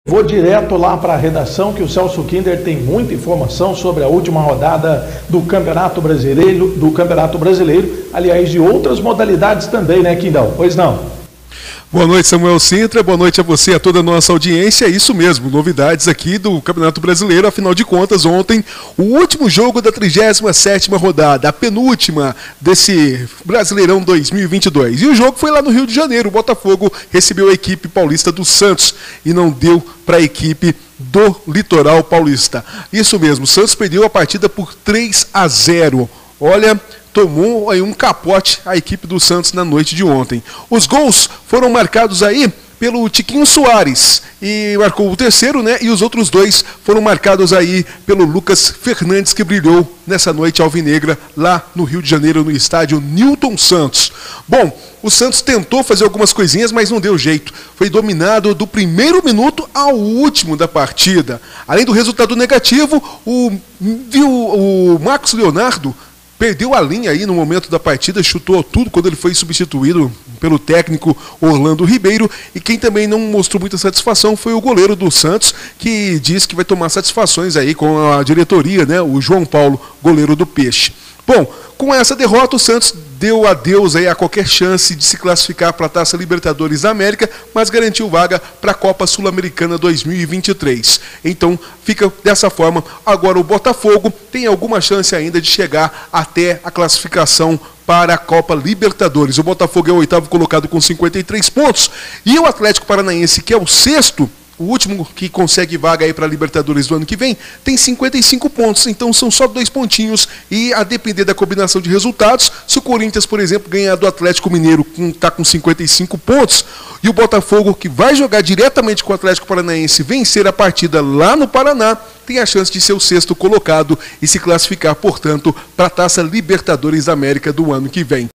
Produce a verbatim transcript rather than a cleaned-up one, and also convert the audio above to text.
Vou direto lá para a redação, que o Celso Kinder tem muita informação sobre a última rodada do Campeonato Brasileiro, do Campeonato Brasileiro, aliás, de outras modalidades também, né, Quindão? Pois não? Boa noite, Samuel Sintra, boa noite a você e a toda a nossa audiência. É isso mesmo, novidades aqui do Campeonato Brasileiro. Afinal de contas, ontem, o último jogo da trigésima sétima rodada, a penúltima desse Brasileirão dois mil e vinte e dois. E o jogo foi lá no Rio de Janeiro. O Botafogo recebeu a equipe paulista do Santos e não deu para a equipe do Litoral Paulista. Isso mesmo, o Santos perdeu a partida por três a zero. Olha, tomou aí um capote a equipe do Santos na noite de ontem. Os gols foram marcados aí pelo Tiquinho Soares, e marcou o terceiro, né? E os outros dois foram marcados aí pelo Lucas Fernandes, que brilhou nessa noite alvinegra lá no Rio de Janeiro, no estádio Newton Santos. Bom, o Santos tentou fazer algumas coisinhas, mas não deu jeito. Foi dominado do primeiro minuto ao último da partida. Além do resultado negativo, o, viu, o Marcos Leonardo perdeu a linha aí no momento da partida, chutou tudo quando ele foi substituído pelo técnico Orlando Ribeiro, e quem também não mostrou muita satisfação foi o goleiro do Santos, que diz que vai tomar satisfações aí com a diretoria, né? O João Paulo, goleiro do Peixe. Bom, com essa derrota o Santos deu adeus aí a qualquer chance de se classificar para a Taça Libertadores da América, mas garantiu vaga para a Copa Sul-Americana dois mil e vinte e três. Então fica dessa forma. Agora o Botafogo tem alguma chance ainda de chegar até a classificação para a Copa Libertadores. O Botafogo é o oitavo colocado com cinquenta e três pontos, e o Atlético Paranaense, que é o sexto, o último que consegue vaga aí para a Libertadores do ano que vem, tem cinquenta e cinco pontos, então são só dois pontinhos, e a depender da combinação de resultados, se o Corinthians, por exemplo, ganhar do Atlético Mineiro, está com cinquenta e cinco pontos, e o Botafogo, que vai jogar diretamente com o Atlético Paranaense, vencer a partida lá no Paraná, tem a chance de ser o sexto colocado e se classificar, portanto, para a Taça Libertadores da América do ano que vem.